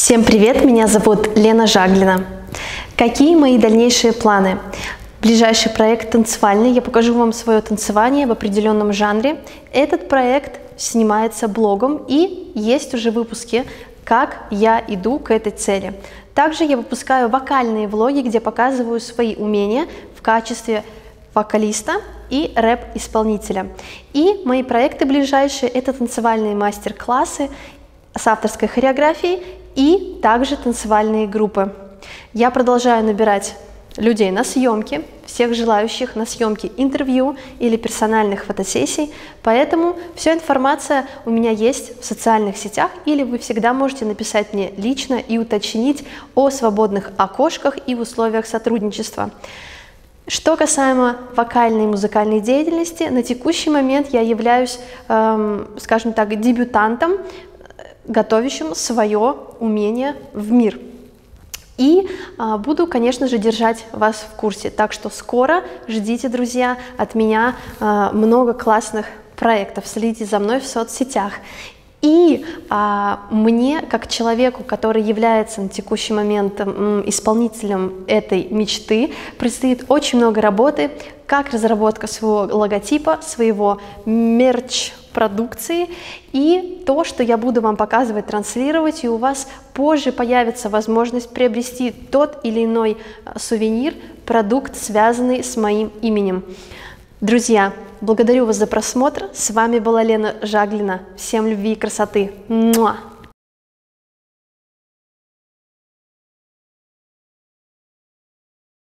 Всем привет, меня зовут Лена Жаглина. Какие мои дальнейшие планы? Ближайший проект танцевальный. Я покажу вам свое танцевание в определенном жанре. Этот проект снимается блогом и есть уже выпуски, как я иду к этой цели. Также я выпускаю вокальные влоги, где показываю свои умения в качестве вокалиста и рэп-исполнителя. И мои проекты ближайшие – это танцевальные мастер-классы с авторской хореографией и также танцевальные группы. Я продолжаю набирать людей на съемки, всех желающих на съемки интервью или персональных фотосессий, поэтому вся информация у меня есть в социальных сетях, или вы всегда можете написать мне лично и уточнить о свободных окошках и условиях сотрудничества. Что касаемо вокальной и музыкальной деятельности, на текущий момент я являюсь, скажем так, дебютантом, готовящим свое умение в мир. И буду, конечно же, держать вас в курсе. Так что скоро ждите, друзья, от меня много классных проектов. Следите за мной в соцсетях. И мне, как человеку, который является на текущий момент исполнителем этой мечты, предстоит очень много работы, как разработка своего логотипа, своего мерч-продукции и то, что я буду вам показывать, транслировать, и у вас позже появится возможность приобрести тот или иной сувенир, продукт, связанный с моим именем. Друзья, благодарю вас за просмотр. С вами была Лена Жаглина. Всем любви и красоты. Муа!